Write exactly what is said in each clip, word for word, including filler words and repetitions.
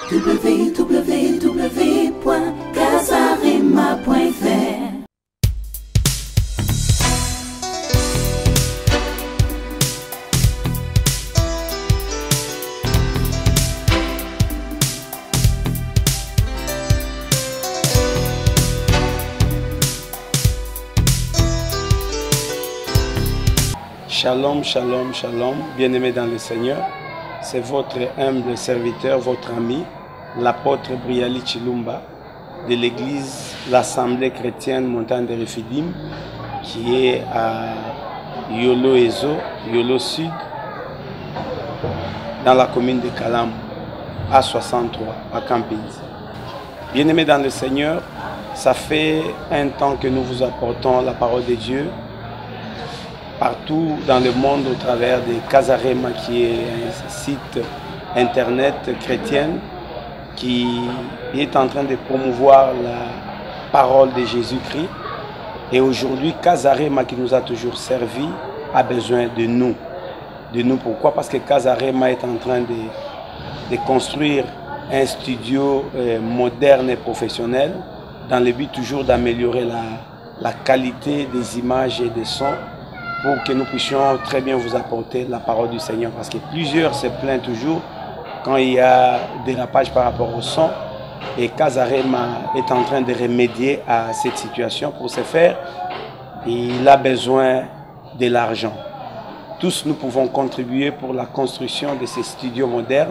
w w w point casarema point f r. Shalom, shalom, shalom, bien-aimés dans le Seigneur. C'est votre humble serviteur, votre ami, l'apôtre Briali Chilumba de l'église, l'Assemblée chrétienne Montagne de Rephidim, qui est à Yolo Ezo, Yolo Sud, dans la commune de Kalam, à soixante-trois, à Campins. Bien-aimés dans le Seigneur, ça fait un temps que nous vous apportons la parole de Dieu partout dans le monde au travers de Casarema, qui est un site internet chrétien qui est en train de promouvoir la parole de Jésus-Christ. Et aujourd'hui, Casarema, qui nous a toujours servi, a besoin de nous. De nous, pourquoi? Parce que Casarema est en train de, de construire un studio euh, moderne et professionnel dans le but toujours d'améliorer la, la qualité des images et des sons, pour que nous puissions très bien vous apporter la parole du Seigneur. Parce que plusieurs se plaignent toujours quand il y a dérapage par rapport au son. Et Casarema est en train de remédier à cette situation. Pour ce faire, il a besoin de l'argent. Tous nous pouvons contribuer pour la construction de ces studios modernes.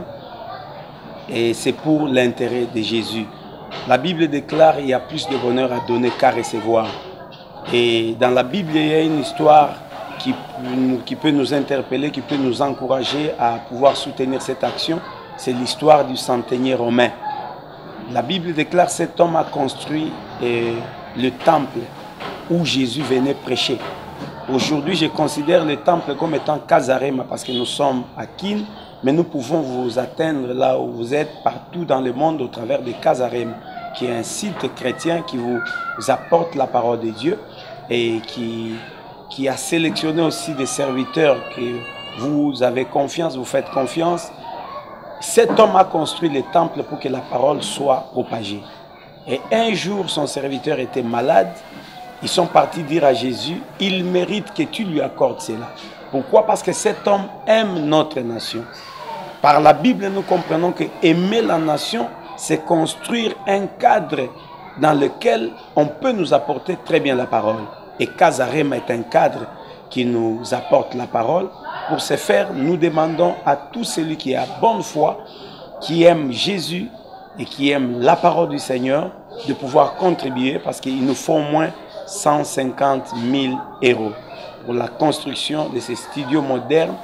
Et c'est pour l'intérêt de Jésus. La Bible déclare qu'il y a plus de bonheur à donner qu'à recevoir. Et dans la Bible, il y a une histoire Qui, qui peut nous interpeller, qui peut nous encourager à pouvoir soutenir cette action. C'est l'histoire du centenier romain. La Bible déclare que cet homme a construit eh, le temple où Jésus venait prêcher. Aujourd'hui, je considère le temple comme étant Casarema parce que nous sommes à Kin, mais nous pouvons vous atteindre là où vous êtes, partout dans le monde, au travers de Casarema, qui est un site chrétien qui vous apporte la parole de Dieu et qui... qui a sélectionné aussi des serviteurs que vous avez confiance, vous faites confiance. Cet homme a construit le temple pour que la parole soit propagée. Et un jour, son serviteur était malade. Ils sont partis dire à Jésus, il mérite que tu lui accordes cela. Pourquoi? Parce que cet homme aime notre nation. Par la Bible, nous comprenons que aimer la nation, c'est construire un cadre dans lequel on peut nous apporter très bien la parole. Et Casarema est un cadre qui nous apporte la parole. Pour ce faire, nous demandons à tout celui qui a bonne foi, qui aime Jésus et qui aime la parole du Seigneur, de pouvoir contribuer parce qu'il nous faut au moins cent cinquante mille euros. Pour la construction de ces studios modernes,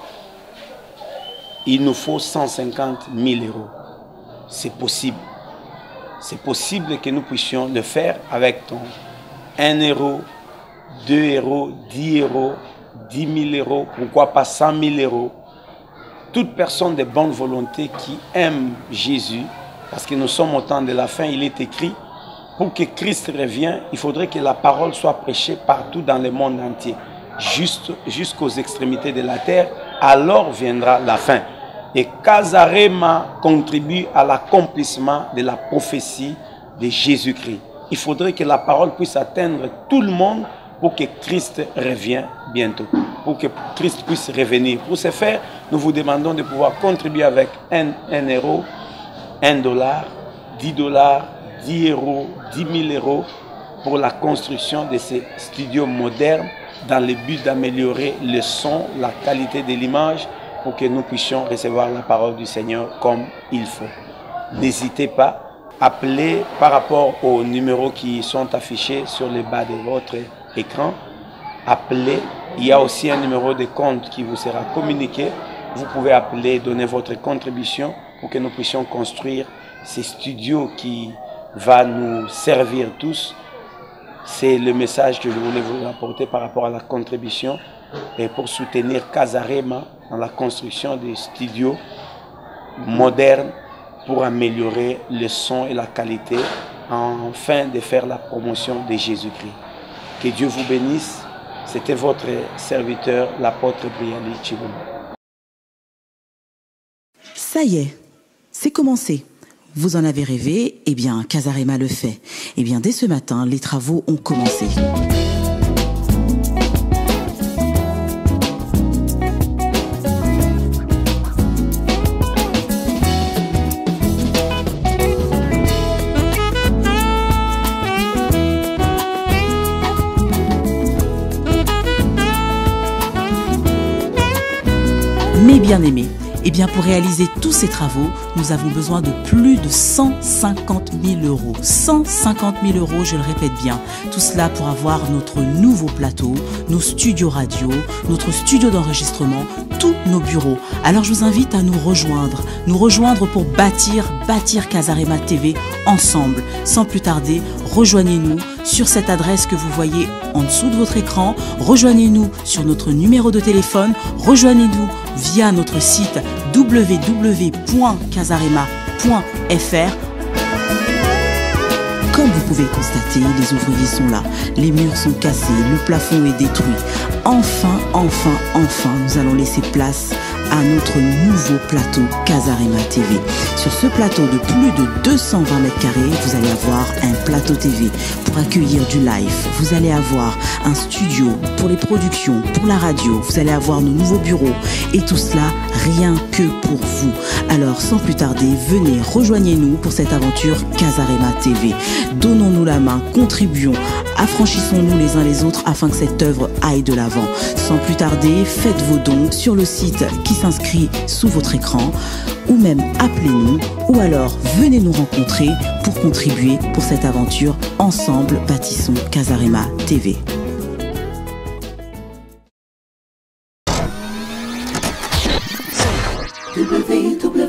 il nous faut cent cinquante mille euros. C'est possible. C'est possible que nous puissions le faire avec ton un euro, deux euros, dix euros, dix mille euros, pourquoi pas cent mille euros. Toute personne de bonne volonté qui aime Jésus, parce que nous sommes au temps de la fin, il est écrit, pour que Christ revienne, il faudrait que la parole soit prêchée partout dans le monde entier, juste, jusqu'aux extrémités de la terre, alors viendra la fin. Et Casarema contribue à l'accomplissement de la prophétie de Jésus-Christ. Il faudrait que la parole puisse atteindre tout le monde pour que Christ revienne bientôt, pour que Christ puisse revenir. Pour ce faire, nous vous demandons de pouvoir contribuer avec un, un euro, un dollar, dix dollars, dix euros, dix mille euros pour la construction de ces studios modernes dans le but d'améliorer le son, la qualité de l'image pour que nous puissions recevoir la parole du Seigneur comme il faut. N'hésitez pas à appeler par rapport aux numéros qui sont affichés sur le bas de votre écran. Appelez. Il y a aussi un numéro de compte qui vous sera communiqué. Vous pouvez appeler, donner votre contribution pour que nous puissions construire ces studios qui vont nous servir tous. C'est le message que je voulais vous apporter par rapport à la contribution et pour soutenir Casarema dans la construction des studios modernes pour améliorer le son et la qualité afin de faire la promotion de Jésus-Christ. Que Dieu vous bénisse. C'était votre serviteur, l'apôtre Briali Chilumba. Ça y est, c'est commencé. Vous en avez rêvé? Eh bien, Casarema le fait. Eh bien, dès ce matin, les travaux ont commencé. Mes bien-aimés, eh bien pour réaliser tous ces travaux, nous avons besoin de plus de cent cinquante mille euros. cent cinquante mille euros, je le répète bien. Tout cela pour avoir notre nouveau plateau, nos studios radio, notre studio d'enregistrement, tous nos bureaux. Alors je vous invite à nous rejoindre, nous rejoindre pour bâtir, bâtir Casarema T V ensemble. Sans plus tarder, rejoignez-nous sur cette adresse que vous voyez en dessous de votre écran. Rejoignez-nous sur notre numéro de téléphone. Rejoignez-nous via notre site w w w point casarema point f r. Comme vous pouvez constater, les ouvriers sont là, les murs sont cassés, le plafond est détruit. Enfin, enfin, enfin, nous allons laisser place à notre nouveau plateau Casarema T V. Sur ce plateau de plus de deux cent vingt mètres carrés, vous allez avoir un plateau T V pour accueillir du live. Vous allez avoir un studio pour les productions, pour la radio. Vous allez avoir nos nouveaux bureaux et tout cela rien que pour vous. Alors sans plus tarder, venez, rejoignez-nous pour cette aventure Casarema T V. Donnons-nous la main, contribuons, affranchissons-nous les uns les autres afin que cette œuvre aille de l'avant. Sans plus tarder, faites vos dons sur le site qui s'inscrit sous votre écran ou même appelez-nous ou alors venez nous rencontrer pour contribuer pour cette aventure. Ensemble, bâtissons Casarema T V. w w w